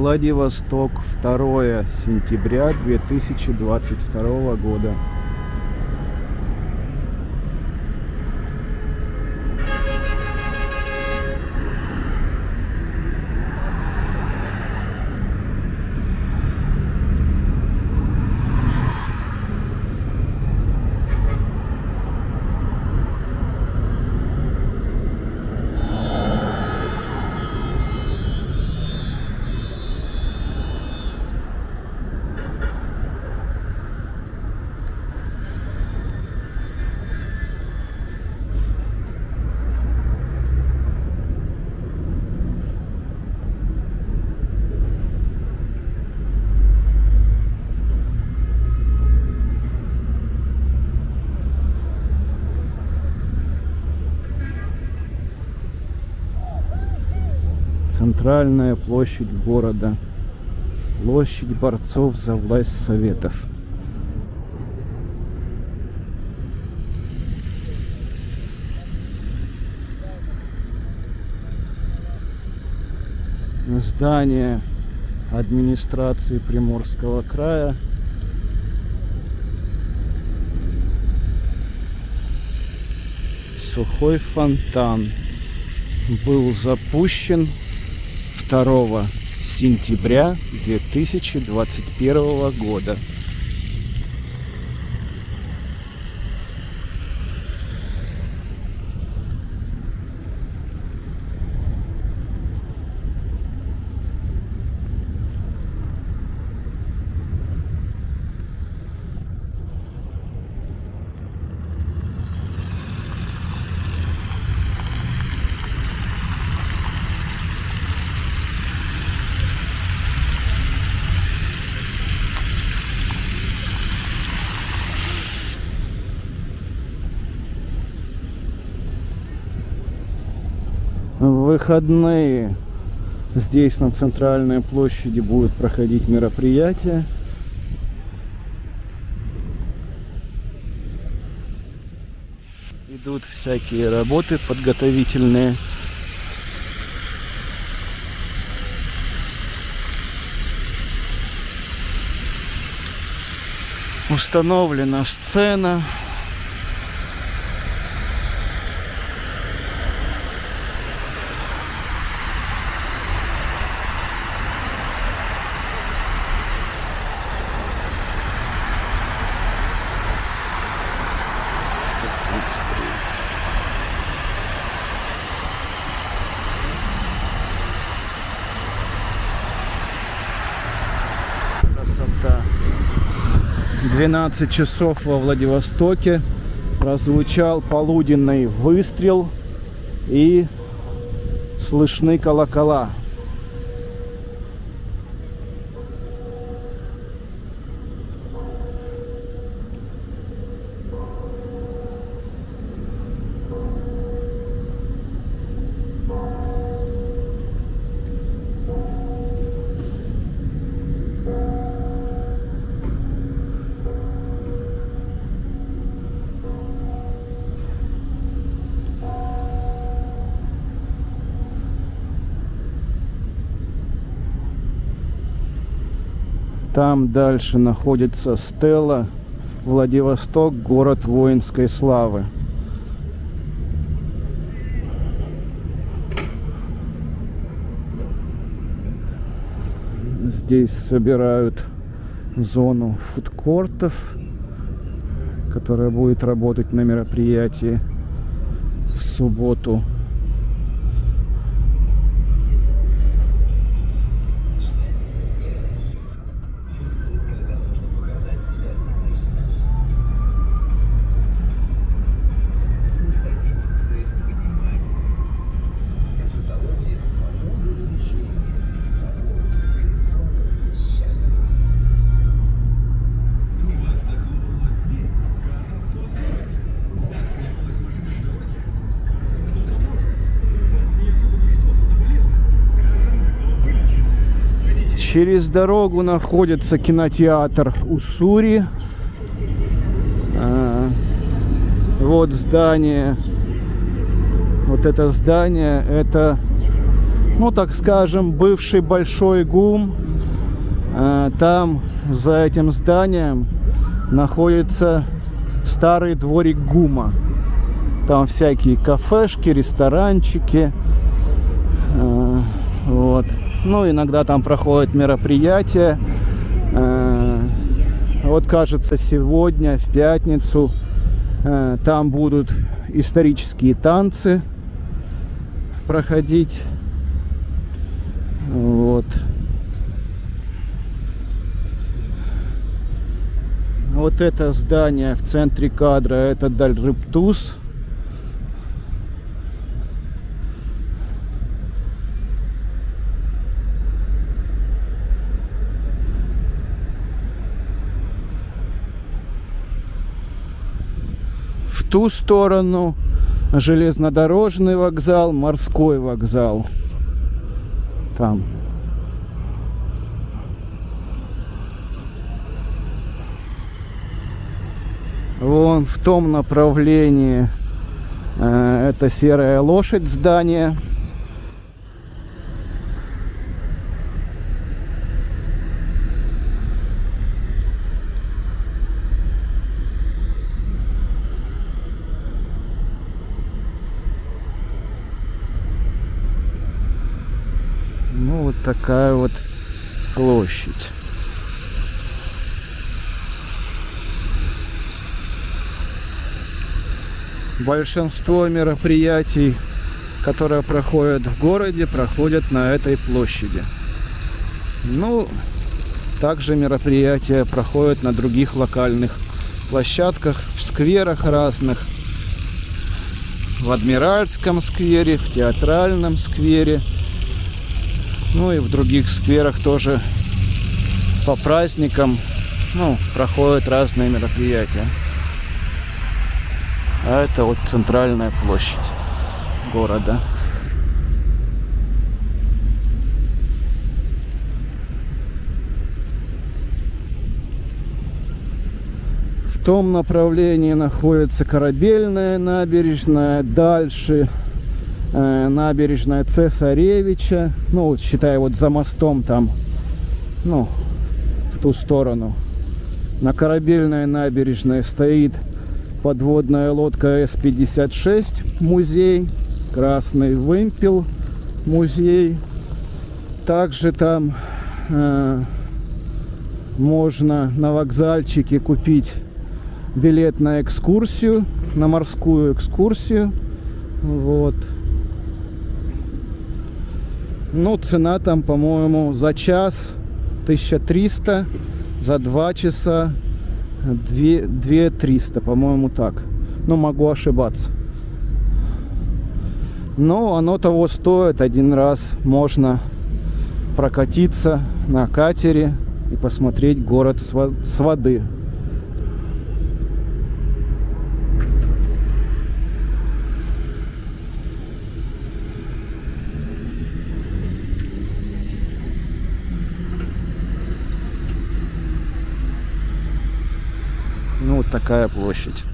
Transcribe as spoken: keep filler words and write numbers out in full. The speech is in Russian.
Владивосток, второе сентября две тысячи двадцать второго года. Центральная площадь города. Площадь борцов за власть Советов. Здание администрации Приморского края. Сухой фонтан был запущен второго сентября две тысячи двадцать первого года. В выходные здесь на центральной площади будут проходить мероприятия. Идут всякие работы подготовительные. Установлена сцена. Красота. двенадцать часов во Владивостоке. Прозвучал полуденный выстрел и слышны колокола. Там дальше находится стела «Владивосток, город воинской славы». Здесь собирают зону фудкортов, которая будет работать на мероприятии в субботу. Через дорогу находится кинотеатр Уссури. А, вот здание. Вот это здание, это ну так скажем, бывший Большой ГУМ. Там за этим зданием находится старый дворик ГУМа. Там всякие кафешки, ресторанчики. Вот. Ну, иногда там проходят мероприятия. Вот, кажется, сегодня, в пятницу, там будут исторические танцы проходить. Вот. Вот это здание в центре кадра, это Дальрыптус. В ту сторону железнодорожный вокзал, морской вокзал. Там. Вон в том направлении э, это Серая лошадь здание. Ну вот такая вот площадь. Большинство мероприятий, которые проходят в городе, проходят на этой площади. Ну, также мероприятия проходят на других локальных площадках, в скверах разных. В Адмиральском сквере, в Театральном сквере. Ну и в других скверах тоже по праздникам, ну, проходят разные мероприятия. А это вот центральная площадь города. В том направлении находится Корабельная набережная, дальше э, набережная Цесаревича, ну вот считай вот за мостом там, ну в ту сторону. На Корабельной набережной стоит подводная лодка Эс пятьдесят шесть, музей, Красный вымпел, музей. Также там э, можно на вокзальчике купить билет на экскурсию, на морскую экскурсию. Вот. Ну, цена там, по-моему, за час тысяча триста, за два часа две тысячи триста, по-моему, так. Но могу ошибаться. Но оно того стоит. Один раз можно прокатиться на катере и посмотреть город с воды. Ну, вот такая площадь.